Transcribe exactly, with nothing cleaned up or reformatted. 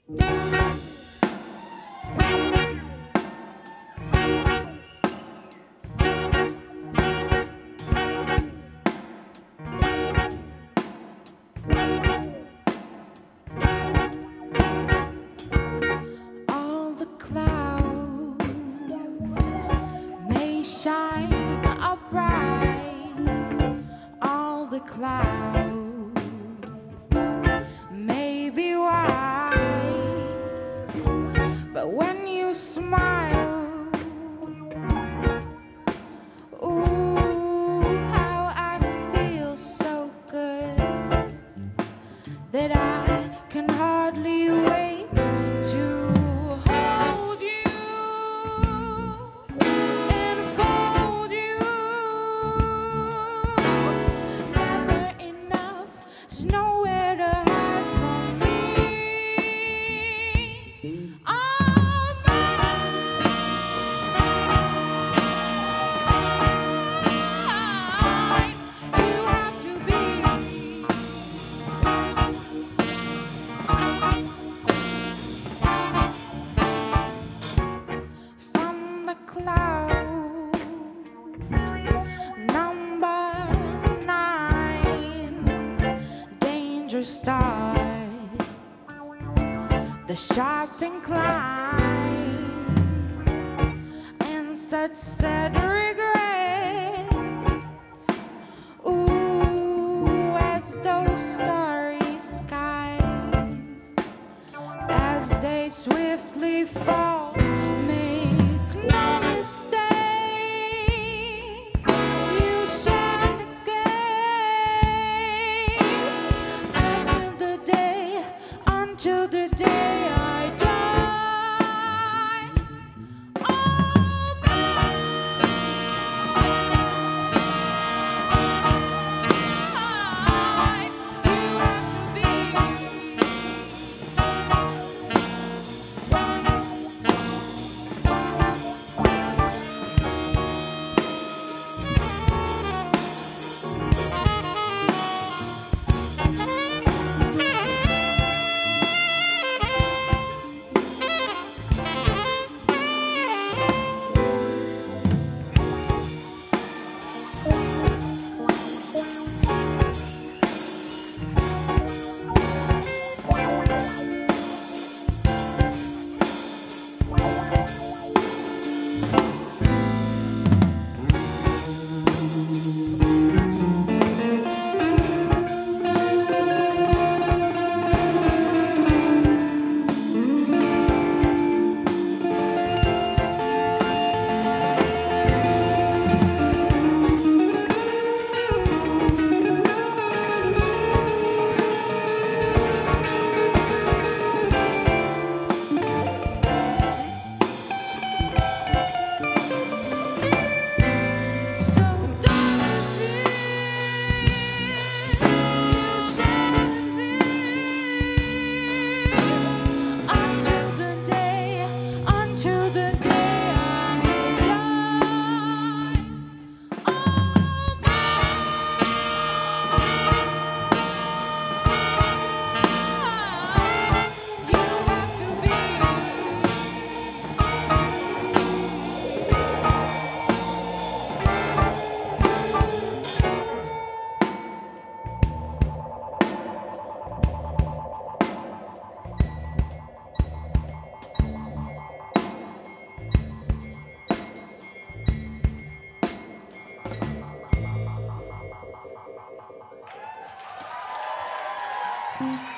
Shine upright, all the clouds may be white, but when you smile, ooh, how I feel so good that I can hardly wait to hold you. Nowhere to hide from me. Oh, mine. You have to be from the cloud. Number nine. Start the sharp incline and such sad regrets. Ooh, as those starry skies, as they swiftly fall, make no mistake, you shan't escape. Till the day I die. Oh, mine. You have to be Mm-hmm.